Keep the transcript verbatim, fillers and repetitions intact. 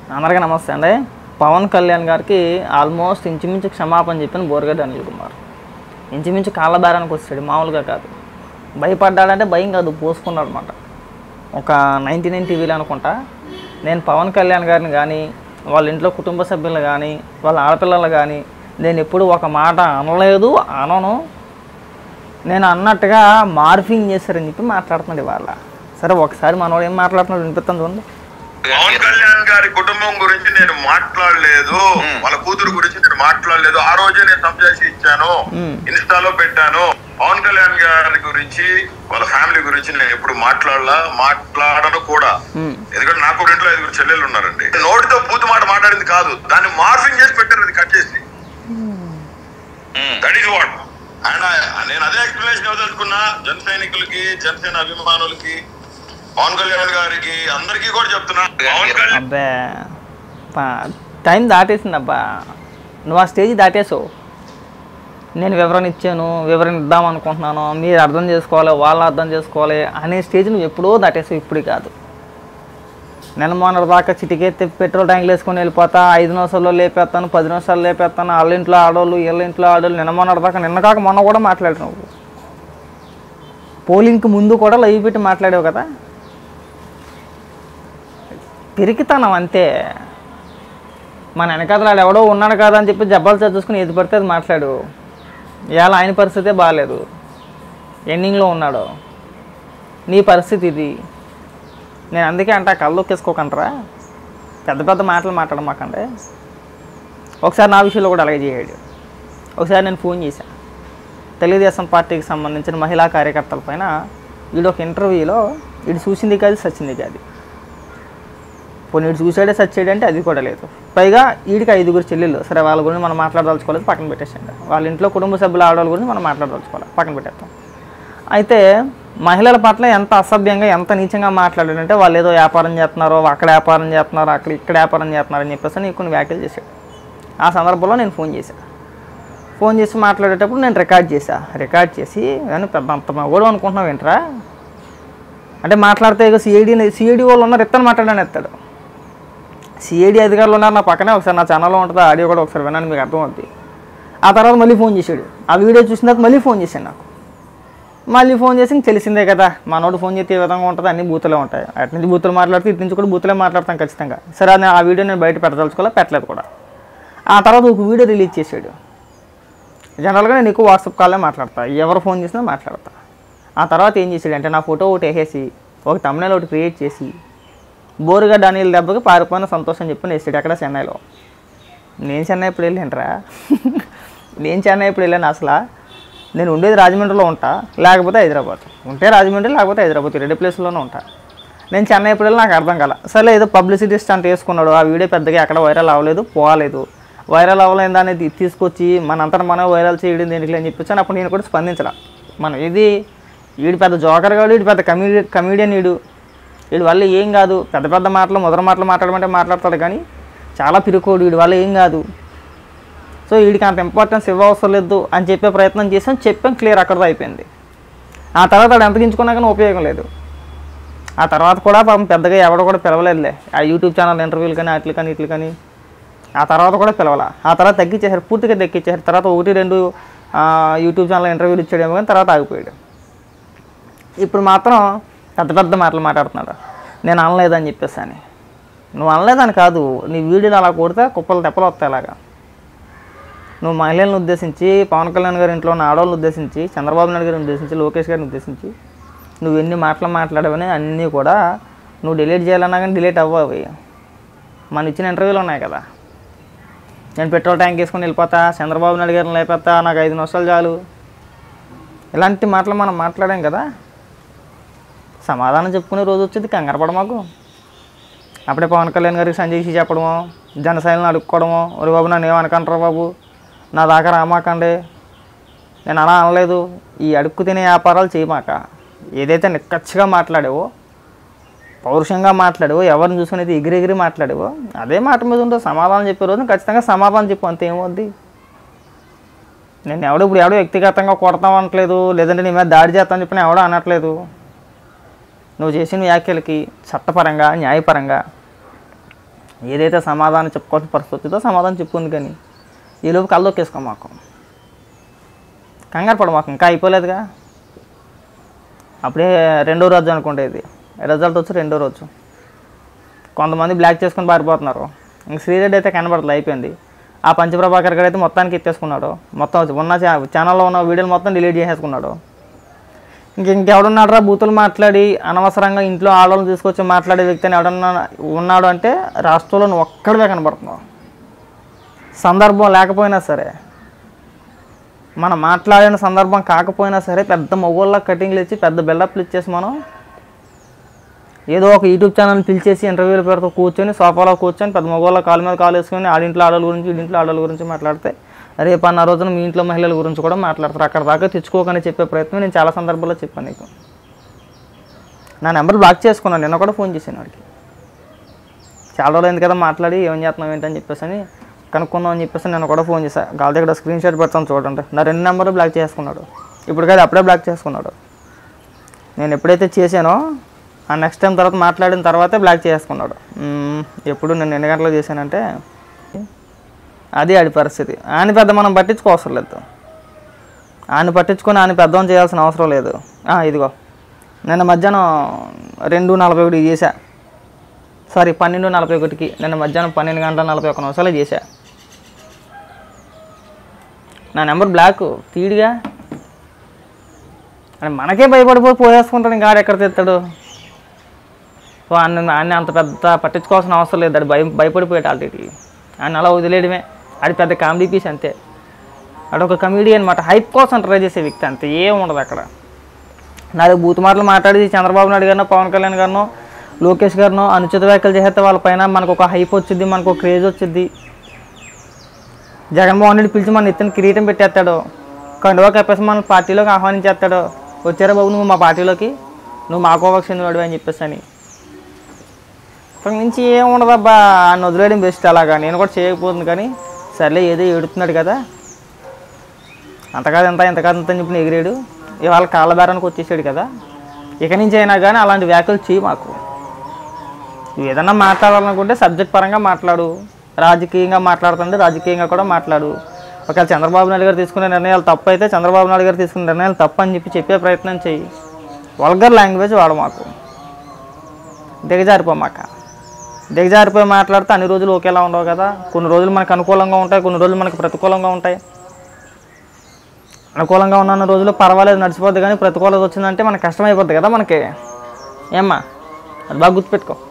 అందరికీ నమస్తే అండి. పవన్ కళ్యాణ్ గారికి ఆల్మోస్ట్ ఇంచుమించు క్షమాపణ చెప్పిన బోరగడ్డ అనిల్ కుమార్ ఇంచుమించు కాళ్ళ దారానికి వచ్చాడు, మామూలుగా కాదు. భయపడ్డాడంటే భయం కాదు, పోసుకున్నాడు అనమాట. ఒక నైంటీ నైన్ టీవీలో అనుకుంటా, నేను పవన్ కళ్యాణ్ గారిని కానీ వాళ్ళ ఇంట్లో కుటుంబ సభ్యులు కానీ వాళ్ళ ఆడపిల్లలు కానీ నేను ఎప్పుడు ఒక మాట అనలేదు, అనను, నేను అన్నట్టుగా మార్ఫింగ్ చేశారని చెప్పి మాట్లాడుతున్నాడు ఇవాళ. సరే ఒకసారి మనోడు ఏం మాట్లాడుతున్నాడు వినిపిస్తాను చూడండి. పవన్ కళ్యాణ్ గారి కుటుంబం గురించి నేను మాట్లాడలేదు, వాళ్ళ కూతురు గురించి నేను మాట్లాడలేదు. ఆ రోజే నేను సంజాయిషి ఇచ్చాను, ఇన్స్టాలో పెట్టాను. పవన్ కళ్యాణ్ గారి గురించి వాళ్ళ ఫ్యామిలీ గురించి నేను ఎప్పుడు మాట్లాడలా, మాట్లాడను కూడా. ఎందుకంటే నాకు ఇంట్లో ఐదుగురు చెల్లెళ్ళు ఉన్నారండి. నోటితో పూర్తి మాట మాట్లాడింది కాదు, దాన్ని మార్ఫింగ్ చేసి పెట్టారు, అది కట్ చేసి. That is what. అండ్ నేను అదే ఎక్స్ప్లెనేషన్ ఇవ్వదలుచుకున్నా జన సైనికులకి, జనసేన అభిమానులకి, పవన్ కళ్యాణ్ గారికి, అందరికీ కూడా చెప్తున్నా. అబ్బా టైం దాటేసింది అబ్బా, నువ్వు ఆ స్టేజ్ దాటేసావు. నేను వివరణ ఇచ్చాను, వివరణ ఇద్దాం అనుకుంటున్నాను, మీరు అర్థం చేసుకోవాలి, వాళ్ళు అర్థం చేసుకోవాలి అనే స్టేజ్ నువ్వు ఎప్పుడో దాటేసావు, ఇప్పుడు కాదు. నెల మొన్నటి దాకా చిటికెత్తి పెట్రోల్ ట్యాంకులు వేసుకొని వెళ్ళిపోతా, ఐదు నిమిషాల్లో లేపేస్తాను, పది నిమిషాలు లేపేస్తాను, వాళ్ళ ఇంట్లో ఆడవాళ్ళు వీళ్ళ ఇంట్లో ఆడవాళ్ళు, నిన్న మొన్నటి దాకా నిన్న కాక మొన్న కూడా మాట్లాడినావు. పోలింగ్కి ముందు కూడా లైవ్ పెట్టి మాట్లాడావు కదా. పిరికితనం అంతే. మన వెనకాతలు ఎవడో ఉన్నాడు కదా అని చెప్పి జబ్బాలు చదువుకుని ఏది పడితే అది మాట్లాడు. ఇవాళ ఆయన పరిస్థితే బాగాలేదు, ఎండింగ్లో ఉన్నాడు. నీ పరిస్థితి ఇది. నేను అందుకే అంట కళ్ళొక్కేసుకోకంటారా, పెద్ద పెద్ద మాటలు మాట్లాడమాకండి. ఒకసారి నా విషయంలో కూడా అలాగే చేయడు. ఒకసారి నేను ఫోన్ చేశాను, తెలుగుదేశం పార్టీకి సంబంధించిన మహిళా కార్యకర్తల పైన వీడు ఒక ఇంటర్వ్యూలో వీడు చూసింది కాదు, సచ్చింది కాదు. పోనీ వీడు చూసాడే సచ్చాడు అంటే అది కూడా లేదు. పైగా వీడికి ఐదుగురు చెల్లెళ్ళు. సరే వాళ్ళ గురించి మనం మాట్లాడదలుచుకోలేదు, పక్కన పెట్టేసండి. వాళ్ళ ఇంట్లో కుటుంబ సభ్యుల ఆడవాళ్ళ గురించి మనం మాట్లాడదలుచుకోవాలి, పక్కన పెట్టేస్తాం. అయితే మహిళల పట్ల ఎంత అసభ్యంగా, ఎంత నీచంగా మాట్లాడాడంటే, వాళ్ళు ఏదో వ్యాపారం చేస్తున్నారో, అక్కడ వ్యాపారం చేస్తున్నారు, అక్కడ ఇక్కడ వ్యాపారం చేస్తున్నారు అని చెప్పేసి నీకు కొన్ని వ్యాఖ్యలు చేశాడు. ఆ సందర్భంలో నేను ఫోన్ చేశాను. ఫోన్ చేసి మాట్లాడేటప్పుడు నేను రికార్డ్ చేశా. రికార్డ్ చేసి నేను పెద్ద అంత కూడా అనుకుంటున్నావు ఏంట్రా అంటే, మాట్లాడితే ఇక సిఐడి సిఐడి వాళ్ళు ఉన్నారు, ఎత్తని మాట్లాడని ఎత్తాడు. సిఐడి అధికారులు ఉన్నారు నా పక్కనే, ఒకసారి నా ఛానల్లో ఉంటుంది, ఆడియో కూడా ఒకసారి విన్నాను, మీకు అర్థమవుతుంది. ఆ తర్వాత మళ్ళీ ఫోన్ చేశాడు. ఆ వీడియో చూసిన తర్వాత మళ్ళీ ఫోన్ చేశాడు నాకు. మళ్ళీ ఫోన్ చేసి తెలిసిందే కదా, మనోడు ఫోన్ చేస్తే ఏ విధంగా ఉంటుంది, అన్ని బూతులే ఉంటాయి. అటు నుంచి బూతులు మాట్లాడితే ఇటు నుంచి కూడా బూతులే మాట్లాడతాం ఖచ్చితంగా. సరే అని ఆ వీడియో నేను బయట పెట్టదలుచుకోలే, పెట్టలేదు కూడా. ఆ తర్వాత ఒక వీడియో రిలీజ్ చేశాడు. జనరల్గా నేను ఎక్కువ వాట్సాప్ కాల్లో మాట్లాడతా, ఎవరు ఫోన్ చేసినా మాట్లాడతా. ఆ తర్వాత ఏం చేశాడు అంటే, నా ఫోటో ఒకటి వేసేసి ఒక తమ్మునేల్ ఒకటి క్రియేట్ చేసి బోరగడ్డ అనిల్ దెబ్బకి పారిపోయిన సంతోషం చెప్పి వేసాడు. ఎక్కడ చెన్నైలో. నేను చెన్నై ఇప్పుడు వెళ్ళానురా నేను చెన్నై ఇప్పుడు వెళ్ళాను అసలు. నేను ఉండేది రాజమండ్రిలో ఉంటా, లేకపోతే హైదరాబాద్. ఉంటే రాజమండ్రి, లేకపోతే హైదరాబాద్, రెండు ప్లేస్లోనే ఉంటా. నేను చెన్నై ఇప్పుడు వెళ్ళి నాకు అర్థం కాల. సరే ఏదో పబ్లిసిటీ స్టంట్ వేసుకున్నాడు. ఆ వీడియో పెద్దగా ఎక్కడ వైరల్ అవ్వలేదు, పోలేదు. వైరల్ అవ్వలేదు అనేది తీసుకొచ్చి మనంతటా మనం వైరల్ చేయడం దేనికి అని చెప్పొచ్చాను. అప్పుడు నేను కూడా స్పందించలా. మనం ఇది వీడు పెద్ద జోకర్ కాదు, వీడు పెద్ద కమీడి కమీడియన్ వీడు వీడి వల్ల ఏం కాదు. పెద్ద పెద్ద మాటలు, మొదటి మాటలు మాట్లాడమంటే మాట్లాడతాడు, కానీ చాలా పిరుకోడు, వీడి వల్ల ఏం కాదు. సో వీడికి అంత ఇంపార్టెన్స్ ఇవ్వవసరం లేదు అని చెప్పే ప్రయత్నం చేసాం, చెప్పాం, క్లియర్ అక్కడతో అయిపోయింది. ఆ తర్వాత వాడు ఎంత గించుకున్నా కానీ ఉపయోగం లేదు. ఆ తర్వాత కూడా పాపం పెద్దగా ఎవడో కూడా పిలవలేదులే, ఆ యూట్యూబ్ ఛానల్ ఇంటర్వ్యూలు కానీ అట్లు కానీ ఇట్లు కానీ. ఆ తర్వాత కూడా పిలవాల. ఆ తర్వాత తగ్గించేసారు, పూర్తిగా తగ్గించేసారు. తర్వాత ఒకటి రెండు యూట్యూబ్ ఛానల్ ఇంటర్వ్యూలు ఇచ్చాడేమో కానీ తర్వాత ఆగిపోయాడు. ఇప్పుడు మాత్రం పెద్ద పెద్ద మాటలు మాట్లాడుతున్నాడు, నేను అనలేదని చెప్పేసి అని. నువ్వు అనలేదని కాదు, నీ వీడియోలు అలా కొడితే కుప్పలు తెప్పలు వస్తాయి. అలాగా నువ్వు మహిళలను ఉద్దేశించి, పవన్ కళ్యాణ్ గారి ఇంట్లో ఉన్న ఆడవాళ్ళని ఉద్దేశించి, చంద్రబాబు నాయుడు గారిని ఉద్దేశించి, లోకేష్ గారిని ఉద్దేశించి నువ్వు ఎన్ని మాటలు మాట్లాడవని అన్నీ కూడా నువ్వు డిలీట్ చేయాలన్నా కానీ డిలీట్ అవ్వవి. మన ఇచ్చిన ఇంటర్వ్యూలు ఉన్నాయి కదా, నేను పెట్రోల్ ట్యాంక్ వేసుకొని వెళ్ళిపోతా, చంద్రబాబు నాయుడు గారిని లేకపోతా, నాకు ఐదు నిమిషాలు చాలు, ఇలాంటి మాటలు మనం మాట్లాడాం కదా. సమాధానం చెప్పుకునే రోజు వచ్చేది, కంగారు పడ మాకు. అప్పుడే పవన్ కళ్యాణ్ గారికి సంజయ్ చెప్పడమో, జనసైలను అడుక్కోవడమో, ఒరి బాబు నన్ను ఏమనకంటారా బాబు, నా దాకా రామాకండి, నేను అలా అనలేదు. ఈ అడుక్కు తినే వ్యాపారాలు చేయమాక. ఏదైతే నిక్కచ్చిగా మాట్లాడావో, పౌరుషంగా మాట్లాడావో, ఎవరిని చూసుకునేది ఎగిరెగిరి మాట్లాడావో అదే మాట మీద ఉంటే సమాధానం చెప్పే రోజు ఖచ్చితంగా సమాధానం చెప్పు, అంత ఏమవుద్ది. నేను ఎవడో ఇప్పుడు ఎవడో వ్యక్తిగతంగా కొడతాం అనట్లేదు, లేదంటే నీ మీద దాడి చేస్తామని చెప్పిన ఎవడో అనట్లేదు. నువ్వు చేసిన వ్యాఖ్యలకి చట్టపరంగా, న్యాయపరంగా ఏదైతే సమాధానం చెప్పుకోవాల్సిన పరిస్థితితో సమాధానం చెప్పుకుంది, కానీ ఈలోపు కళ్ళు దొక్కేసుకో మాకు, కంగారు పడ మాకు, ఇంకా అయిపోలేదుగా. అప్పుడే రెండో రోజు అనుకుంటే ఇది రిజల్ట్ వచ్చి రెండో రోజు. కొంతమంది బ్లాక్ చేసుకుని పారిపోతున్నారు. ఇంక శ్రీరెడ్డి అయితే కనబడుతుంది, అయిపోయింది. ఆ పంచప్రభాకర్ గారు అయితే మొత్తానికి ఎత్తేసుకున్నాడు, మొత్తం ఉన్న ఛానల్లో ఉన్న వీడియోలు మొత్తం డిలీట్ చేసేసుకున్నాడు. ఇంక ఇంకెవడున్నాడు రా బూతులు మాట్లాడి అనవసరంగా ఇంట్లో ఆడవాళ్ళని తీసుకొచ్చి మాట్లాడే వ్యక్తి అని ఎవడన్నా ఉన్నాడు అంటే రాష్ట్రంలో నువ్వు ఒక్కడివే కనబడుతున్నావు. సందర్భం లేకపోయినా సరే, మనం మాట్లాడిన సందర్భం కాకపోయినా సరే, పెద్ద మొగోళ్ళ కటింగ్లు ఇచ్చి పెద్ద బిల్డప్లు ఇచ్చేసి మనం ఏదో ఒక యూట్యూబ్ ఛానల్ పిలిచేసి ఇంటర్వ్యూలు పెడుతూ కూర్చొని సోఫాలో కూర్చొని పెద్ద మొగోళ్ళ కాలు మీద కాలు వేసుకొని ఆడింట్లో ఆడల గురించి వీడింట్లో ఆడల గురించి మాట్లాడితే రేపు అన్న రోజున మీ ఇంట్లో మహిళల గురించి కూడా మాట్లాడతారు. అక్కడ దాకా తెచ్చుకోకని చెప్పే ప్రయత్నం నేను చాలా సందర్భాల్లో చెప్పాను నీకు. నా నెంబర్ బ్లాక్ చేసుకున్నాను, నిన్న కూడా ఫోన్ చేశాను వాడికి. చాలా రోజులు అయింది కదా మాట్లాడి, ఏం చేస్తున్నావు ఏంటని చెప్పేసి అని కనుక్కున్నాం అని చెప్పేసి నేను కూడా ఫోన్ చేశాను. గాలి దగ్గర స్క్రీన్ షాట్ పెడతాను చూడండి. నా రెండు నెంబర్లు బ్లాక్ చేసుకున్నాడు. ఇప్పుడు కాదు, అప్పుడే బ్లాక్ చేసుకున్నాడు. నేను ఎప్పుడైతే చేశానో ఆ నెక్స్ట్ టైం తర్వాత మాట్లాడిన తర్వాతే బ్లాక్ చేసుకున్నాడు. ఎప్పుడు నేను ఎన్ని గంటలు చేశానంటే అది ఆడి పరిస్థితి. ఆయన పెద్ద మనం పట్టించుకోవసరం లేదు, ఆయన పట్టించుకొని ఆయన పెద్దవం చేయాల్సిన అవసరం లేదు. ఇదిగో నిన్న మధ్యాహ్నం రెండు నలభై ఒకటి చేశా, సారీ పన్నెండు నలభై ఒకటికి నిన్న మధ్యాహ్నం పన్నెండు గంటల నలభై ఒక్క నిమిషాలు చేశా. నా నెంబర్ బ్లాక్ తీడిగా అని మనకే భయపడిపోయి పోయేసుకుంటాడు. ఇంకా ఆడు ఎక్కడ తెస్తాడు? సో ఆయన ఆయన అంత పెద్ద పట్టించుకోవాల్సిన అవసరం లేదు. అది భయం భయపడిపోయాడు ఆల్రెడీ. ఆయన అలా వదిలేయడమే. అది పెద్ద కామెడీ పీస్ అంతే. అది ఒక కమెడియన్ అనమాట, హైప్ కోసం ట్రై చేసే వ్యక్తి అంతే, ఏం ఉండదు అక్కడ. నాది బూతు మాటలు మాట్లాడి చంద్రబాబు నాయుడు గారినో పవన్ కళ్యాణ్ గారినో లోకేష్ గారినో అనుచిత వ్యాఖ్యలు చేస్తే వాళ్ళపైన మనకు ఒక హైప్ వచ్చింది, మనకు ఒక క్రేజ్ వచ్చింది. జగన్మోహన్ రెడ్డి పిలిచి మన ఎత్తున కిరీటం పెట్టేస్తాడు, కండువా కప్పేసి మన పార్టీలోకి ఆహ్వానించేస్తాడు. వచ్చారా బాబు నువ్వు మా పార్టీలోకి, నువ్వు మా కోవకు చెందినవాడు అని చెప్పేసి అని. ఇక్కడి నుంచి ఏం ఉండదబ్బా, ఆయన వదిలేయడం బెస్ట్. అలాగా నేను కూడా చేయకపోతుంది, కానీ సర్లే ఏదో ఏడుతున్నాడు కదా, అంతకాదు ఎంత ఇంతకాదు అంత అని చెప్పిన ఎగిరాడు. ఇవాళ కాళ్ళ బేరానికి వచ్చేసాడు కదా, ఇక నుంచి అయినా కానీ అలాంటి వ్యాఖ్యలు చేయి మాకు. నువ్వు ఏదన్నా మాట్లాడాలనుకుంటే సబ్జెక్ట్ పరంగా మాట్లాడు, రాజకీయంగా మాట్లాడుతుంటే రాజకీయంగా కూడా మాట్లాడు. ఒకవేళ చంద్రబాబు నాయుడు గారు తీసుకునే నిర్ణయాలు తప్పు అయితే చంద్రబాబు నాయుడు గారు తీసుకునే నిర్ణయాలు తప్పు అని చెప్పి చెప్పే ప్రయత్నం చెయ్యి. వల్గర్ లాంగ్వేజ్ వాడు మాకు, దిగజారిపోమాక. దిగజారిపోయి మాట్లాడితే అన్ని రోజులు ఒకేలా ఉండవు కదా. కొన్ని రోజులు మనకు అనుకూలంగా ఉంటాయి, కొన్ని రోజులు మనకు ప్రతికూలంగా ఉంటాయి. అనుకూలంగా ఉన్న రోజులు పర్వాలేదు నడిచిపోద్ది, కానీ ప్రతికూలత వచ్చిందంటే మనకు కష్టమైపోద్ది కదా మనకి. ఏమ్మా అది బాగా గుర్తుపెట్టుకో.